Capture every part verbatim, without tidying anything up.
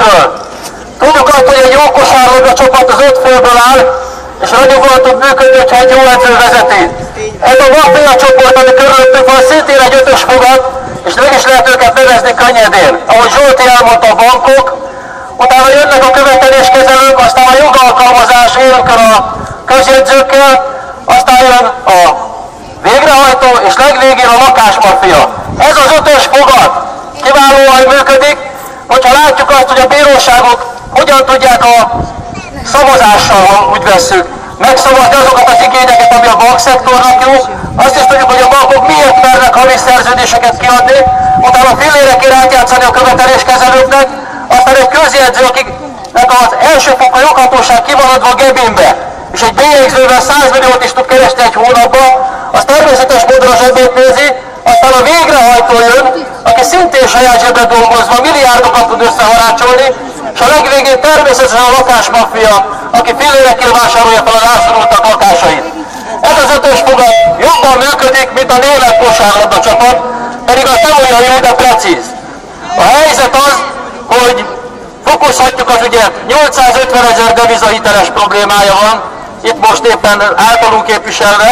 pénzről. Tudjuk azt, hogy egy jó kosárlabda csapat az öt főből áll, és ragyogóan tud működni, hogyha egy jó edző vezeti. Ez a Mafia csoport, ami körülöttünk van, szintén egy ötös fogat, és meg is lehet őket nevezni könnyedén. Ahogy Zsolti elmondta, a bankok, utána jönnek a követeléskezelők, aztán a jogalkalmazás élőkör a közjegyzőkkel, aztán jön a végrehajtó, és legvégén a lakásmafia. Ez az ötös fogat kiválóan működik, hogyha látjuk azt, hogy a bíróságok hogyan tudják a szavazással, úgy vesszük, megszavazni azokat az igényeket, ami a bankszektornak jó. Azt is tudjuk, hogy a bankok miért mernek havi szerződéseket kiadni, utána fillérekért átjátszani a követeléskezelőknek, aztán egy közjegyző, akiknek az elsőfokú joghatóság kimaradva a gebinbe, és egy bélyegzővel száz milliót is tud keresni egy hónapban, az természetes módon a zsebét nézi, aztán a végrehajtó jön, aki szintén saját zsebbe dolgozva milliárdokat tud összeharácsolni, és a legvégén természetesen a lakásmafia, aki fillérekkel vásárolja fel a rászorultak lakásait. Ez az ötös fogat jobban működik, mint a német kosárlabda csapat, pedig az nem olyan jó, de precíz. A helyzet az, hogy fokozhatjuk az ügyet, nyolcszázötven ezer devizahiteles problémája van, itt most éppen általunk képviselve.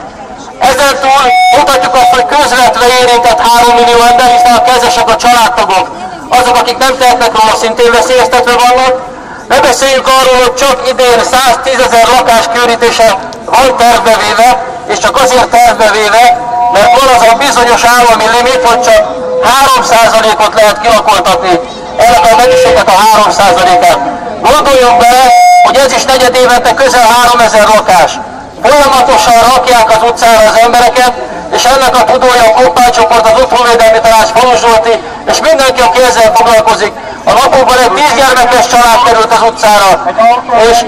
Ezen túl mutatjuk azt, hogy közvetve érintett három millió ember, hiszen a kezesek, a családtagok, azok, akik nem tehetnek róla, szintén veszélyeztetve vannak. Ne beszéljünk arról, hogy csak idén száztízezer lakás kiürítése van tervbevéve, és csak azért tervbevéve, mert van az a bizonyos állami limit, hogy csak három százalékot lehet kilakoltatni. Ennek a mennyiséget a három százalékát. Gondoljunk bele, hogy ez is negyed évente közel háromezer lakás. Folyamatosan rakják az utcára az embereket, és ennek a tudója a kompánycsoport, az Otthonvédelmi Tanács, Falus Zsolti, és mindenki, aki ezzel foglalkozik. A napokban egy tíz gyermekes család került az utcára, és,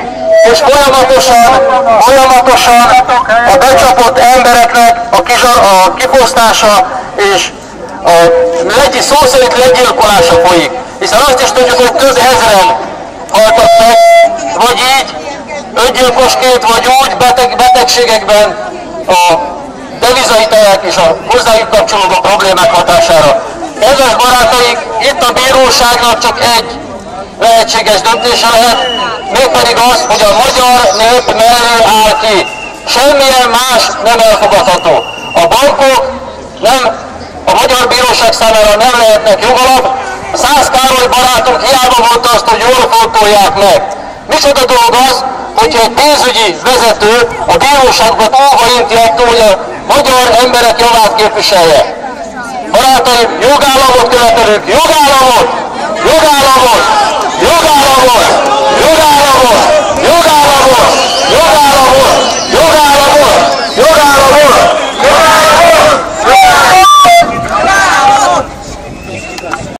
és folyamatosan, folyamatosan a becsapott embereknek a, kizsar, a kifosztása és a legyi, szó szerint legyilkolása folyik. Hiszen azt is tudjuk, hogy több ezren haltak meg, vagy így, öngyilkosként, vagy úgy beteg, betegségekben a devizahitelek és a hozzájuk kapcsolódó problémák hatására. Kedves barátaink, itt a bíróságnak csak egy lehetséges döntése lehet, mégpedig az, hogy a magyar nép mellé áll ki. Semmilyen más nem elfogadható. A bankok nem, a magyar bíróság számára nem lehetnek jogalap. Szász Károly barátunk hiába mondta azt, hogy jól fontolják meg. Micsoda dolog az, hogyha egy pénzügyi vezető a bíróságokat óva inti attól, hogy a magyar emberek javát képviselje. Barátaim, jogállamot követelünk, jogállamot! Jogállamot! Jogállamot!